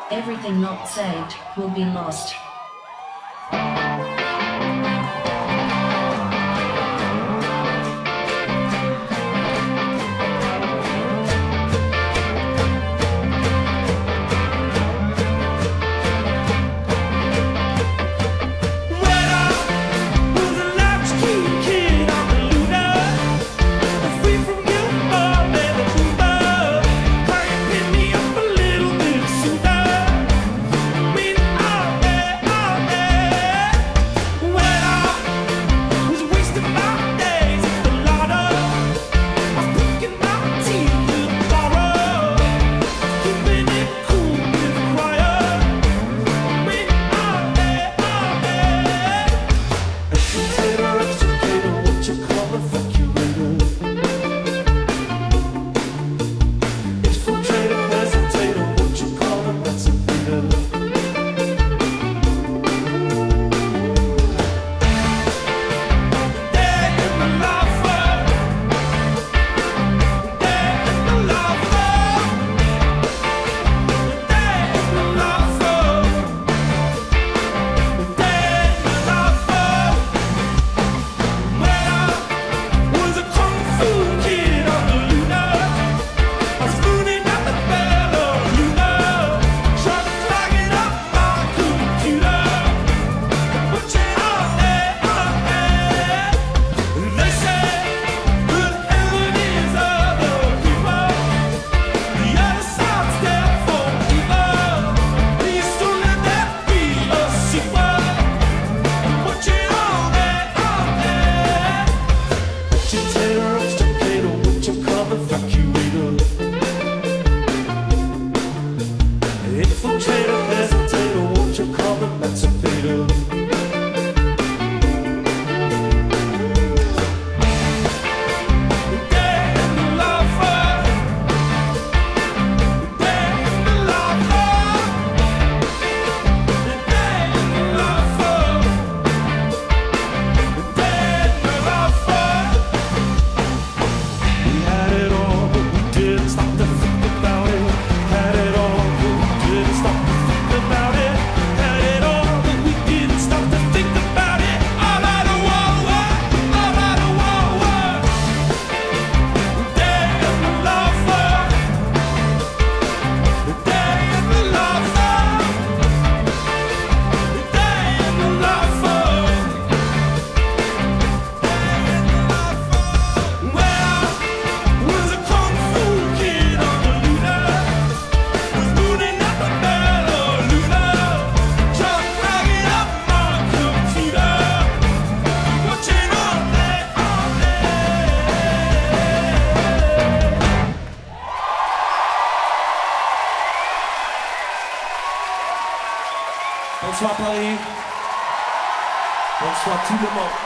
Everything not saved will be lost. Bonsoir Paris. Bonsoir tout le monde.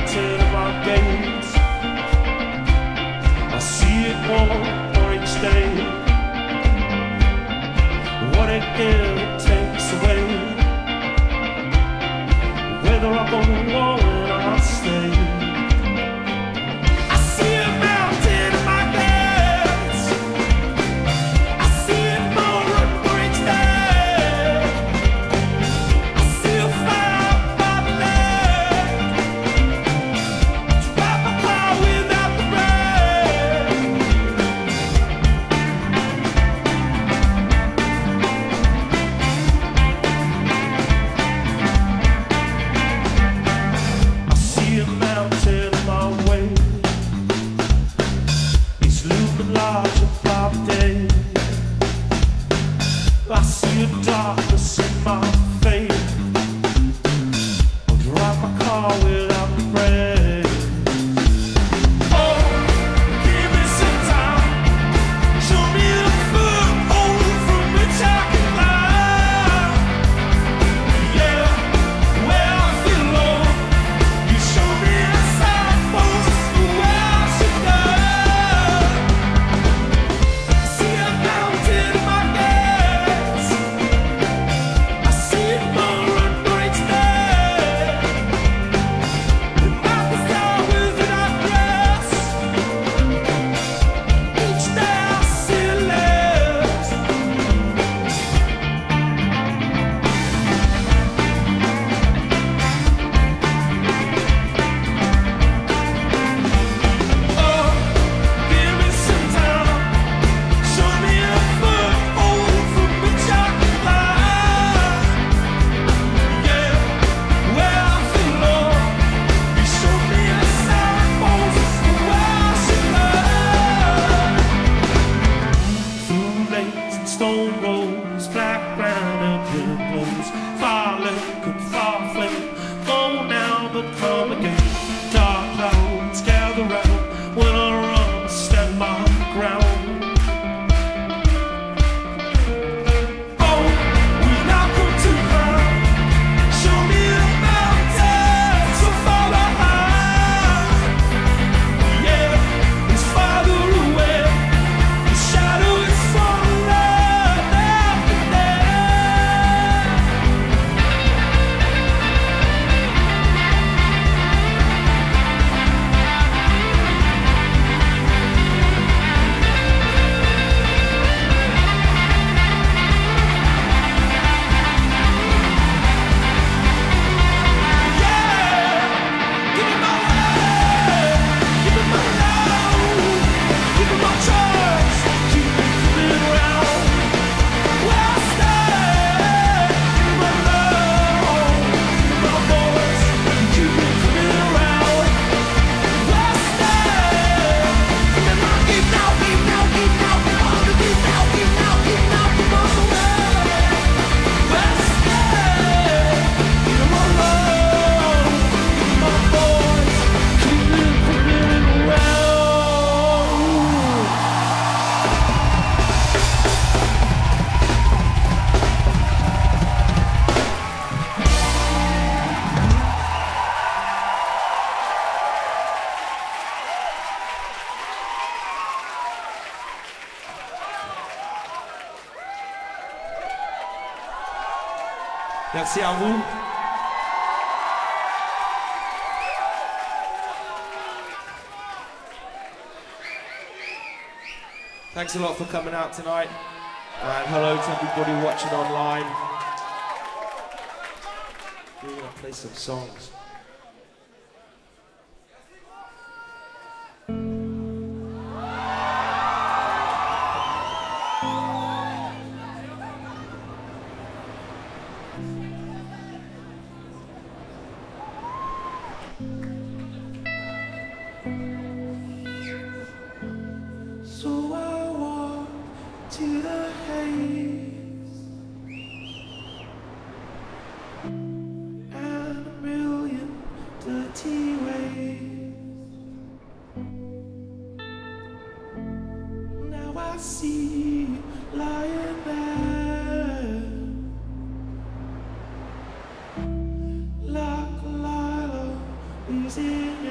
mountain of our gates. I see it warm for each day. What it gives takes away. Whether I go or I stay. I see a darkness in my face. I'll drive my car without the brakes. Oh, give me some time. Show me the foothold from which I can climb. Yeah, where I feel low. You show me the signposts for where I should go. See a mountain in my head. Stone rolls, black ground and pillows. Falling, could fall flame. Go now, but come again. Dark clouds gather round. When I run, step my ground. Oh, when I come to climb, show me the mountains so far behind. Yeah, it's farther away. The shadow is falling. Merci à vous. Thanks a lot for coming out tonight. And hello to everybody watching online. We're going to play some songs. So I walk to the haze and a million dirty ways. Now I see you lying there like a lilac is in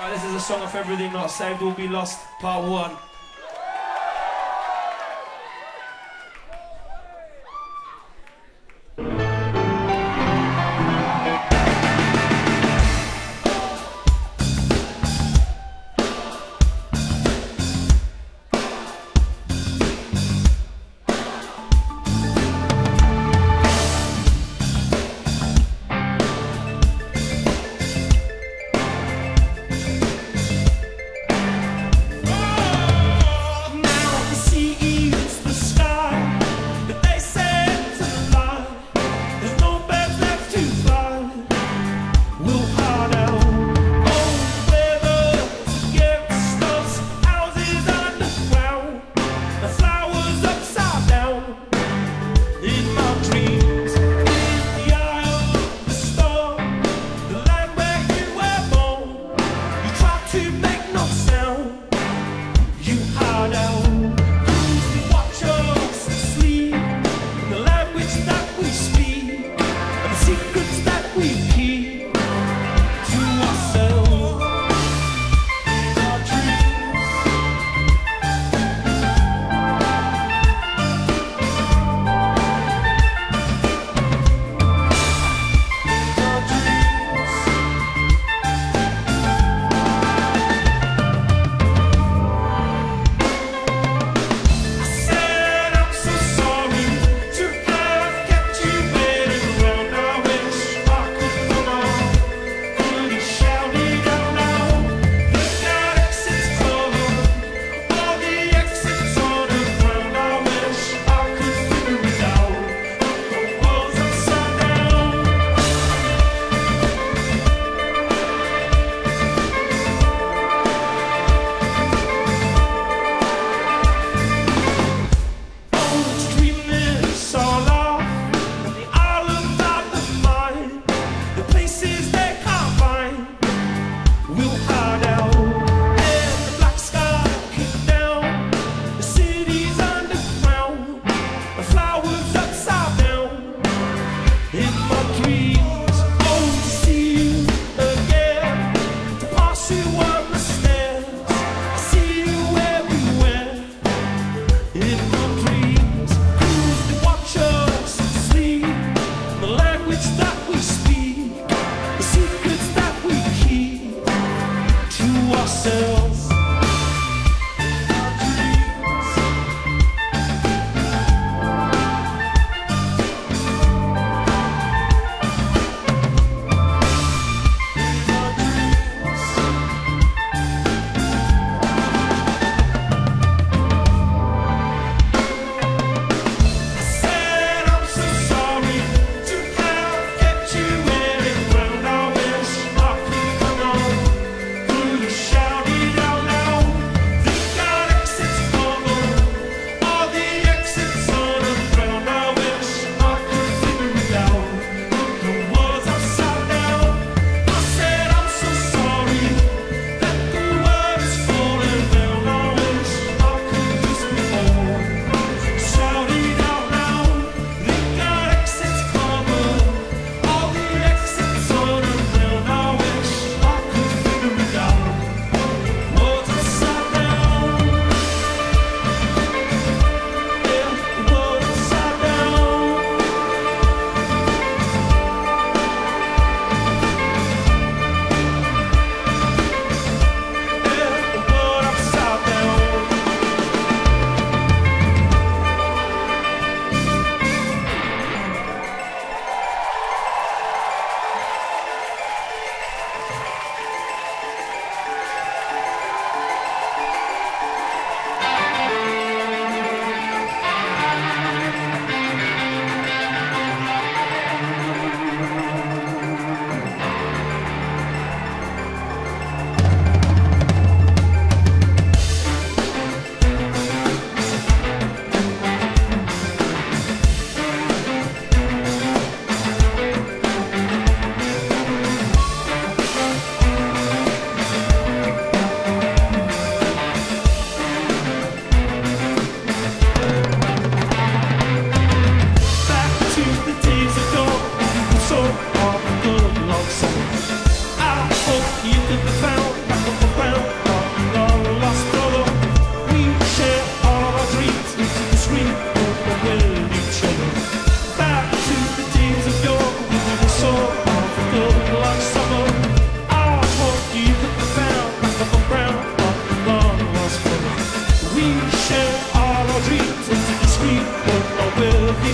This is a song of Everything Not Saved Will Be Lost, part 1.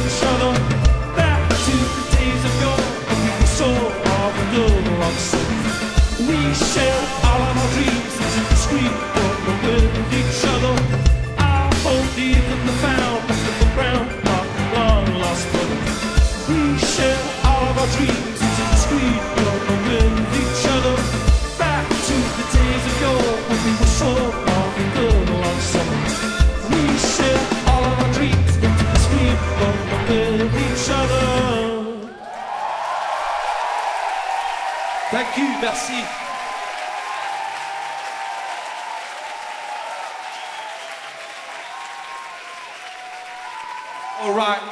each other. Back to the days of yore when we were so all the love of sin. We shared all of our dreams and screamed with each other. I hope deep in the found the ground of long lost brothers. We shared all of our dreams and screamed with each other. Back to the days of yore when we were so all the good long summer. We shared all of our dreams and screamed with each other. Thank you, merci. All right.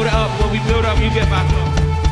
build it up. When we build up, you get back up.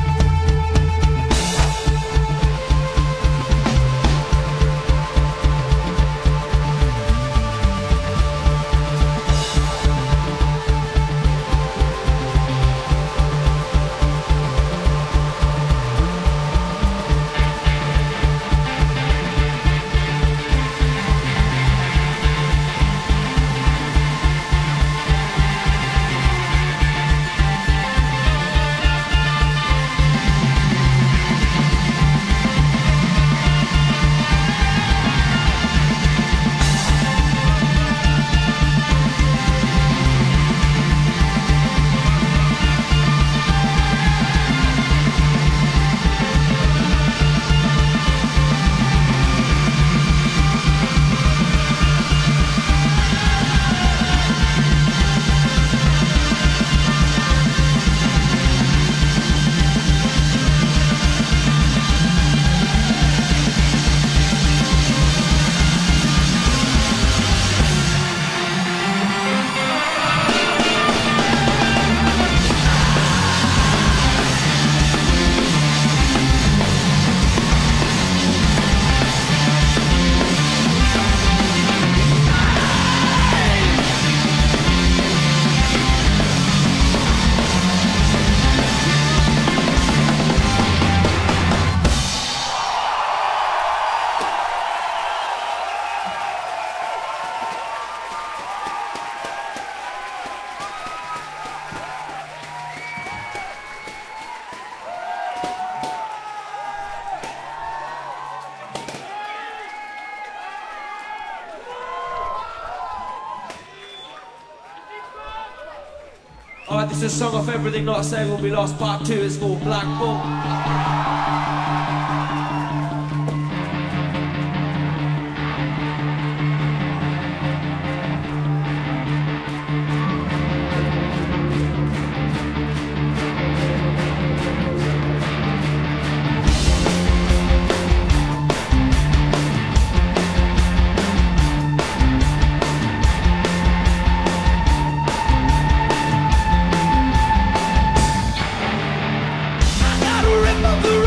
Alright, this is a song off Everything Not Said Will Be Lost, part 2. It's called Black Bull. Of the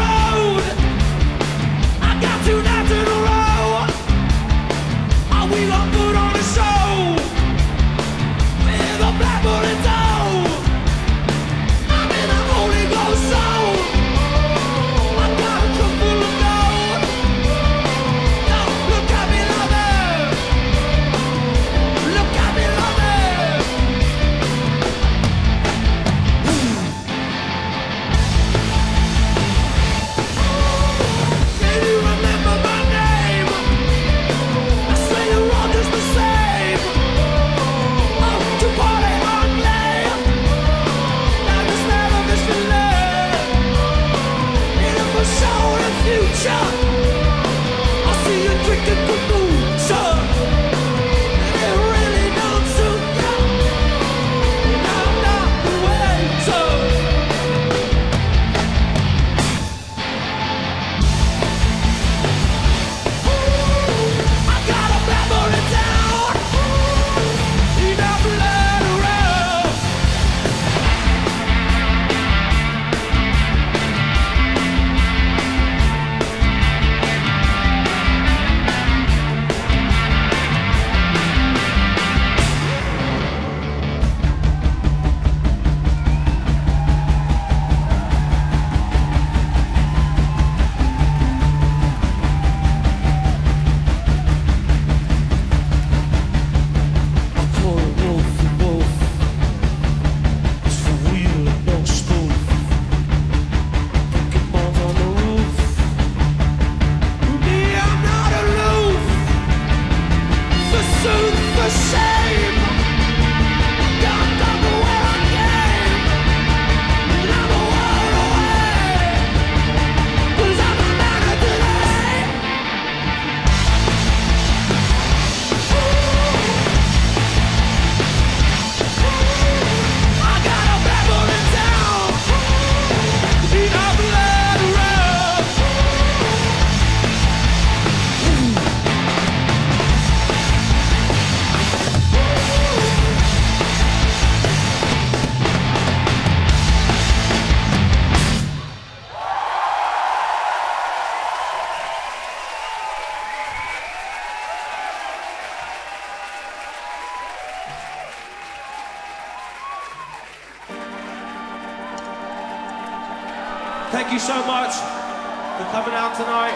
Thank you so much for coming out tonight.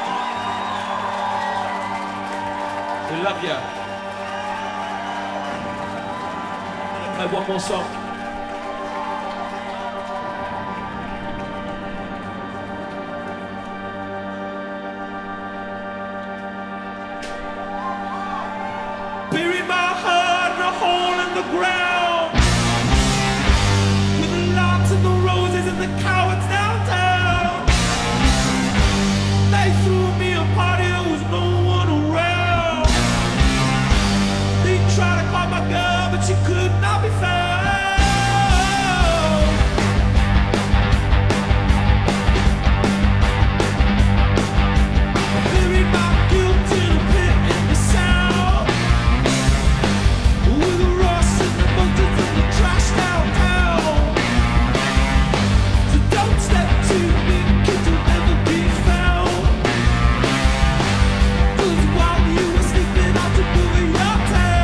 We love you. I'm gonna play one more song. Bury my heart in a hole in the ground, with the lights and the roses and the cowards downtown. They threw me a party, there was no one around. They tried to call my girl, but she could not be found. Buried my guilt in a pit in the sound, with the rust and the mountains and the trash downtown. So don't step to me, kid, you'll never be found. 'Cause while you were sleeping, I took over your town.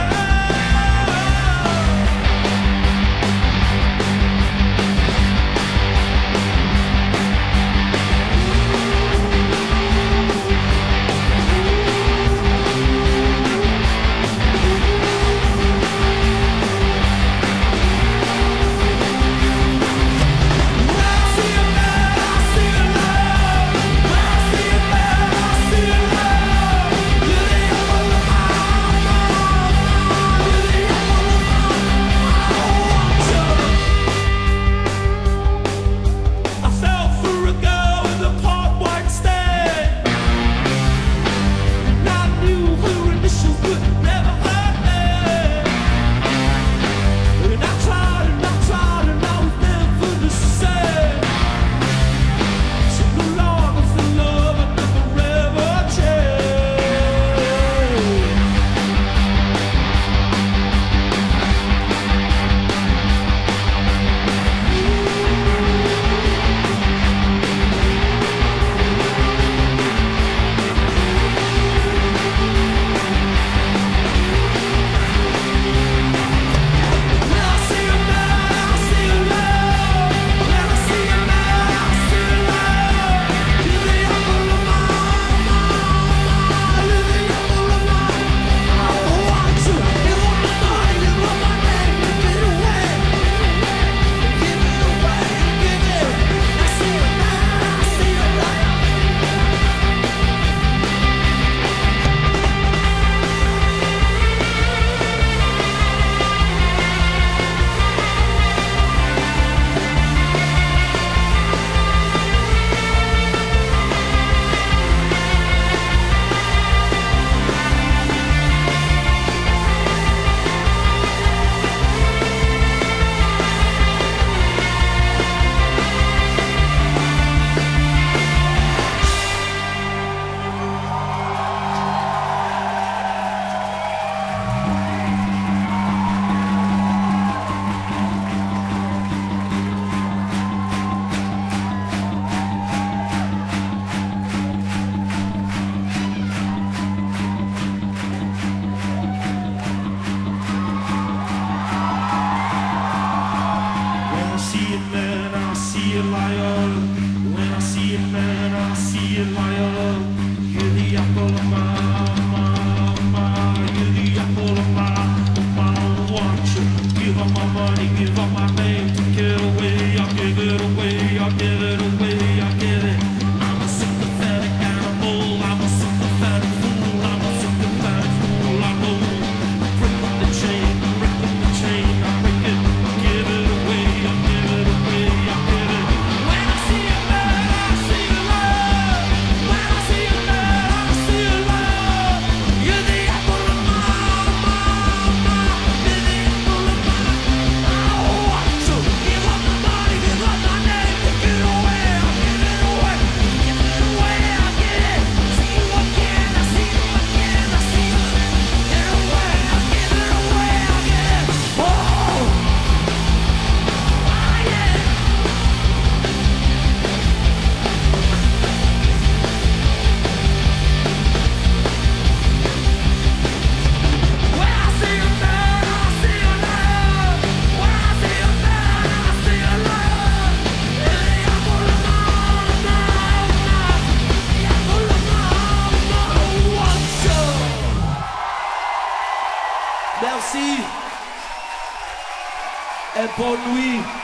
I fell for a girl with a part white stain, and I knew her initials would never hurt me. And I tried and I tried and I was never the same. So no longer for love, I never ever changed. When I see a man, I see a love. When I see a man, I see a love. You're the apple of my eye. You're the apple of my eye. I want you. You want my money, you want my name. Give it away. Give it away. Give it. I see a man, I see a love. When I see a man, I see a liar. When I see a man, I see a liar. You're the apple of my eye. You're the apple of my eye. I want you. Give up my money, give up my name. Take it away, I'll give it away. I'll give it away, I'll give it. I'm a sympathetic animal. I'm a sympathetic fool. I'm a sympathetic fool. I know. Break up the chain, break up the chain. I break it, give it away. I'll give it away. I'll give it. When I see bonne nuit.